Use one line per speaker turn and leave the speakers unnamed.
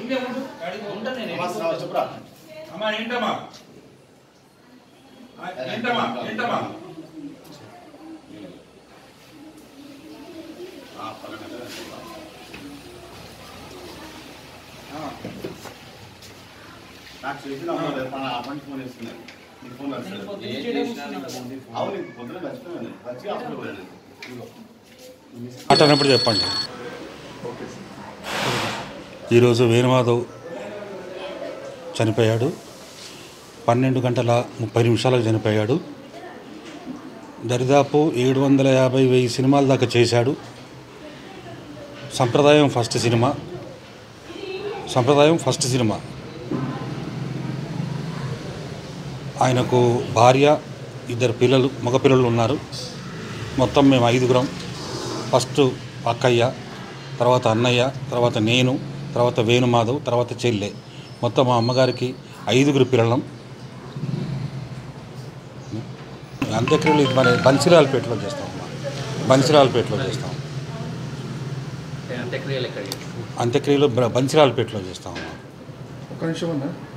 అమ్మా ఏంటమ్మా ఏంటమ్మా ఏంటమ్మా
నాకు చేసిన అమ్మాయి ఫోన్ వేసుకున్నాను నీకు ఫోన్ వస్తుంది అవును పొద్దున మర్చిపోయాను వచ్చి అప్పుడు
మాట్లాడినప్పుడు చెప్పండి. ఈరోజు వేణు మాధవ్ చనిపోయాడు. 12:30 చనిపోయాడు. దరిదాపు 750-1000 సినిమాల దాకా చేశాడు. సంప్రదాయం ఫస్ట్ సినిమా. ఆయనకు భార్య, 2 పిల్లలు, మగ పిల్లలు ఉన్నారు. మొత్తం మేము 5గురం. ఫస్ట్ అక్కయ్య, తర్వాత అన్నయ్య, తర్వాత నేను, తర్వాత వేణు మాధవ్, తర్వాత చెల్లె. మొత్తం మా అమ్మగారికి 5గురు పిల్లలం. అంత్యక్రియలు ఇది మన బన్సిలాల్పేటలో చేస్తాం. అంత్యక్రియలు బన్సిలాల్పేటలో చేస్తాం.
ఒక నిమిషం అన్నా.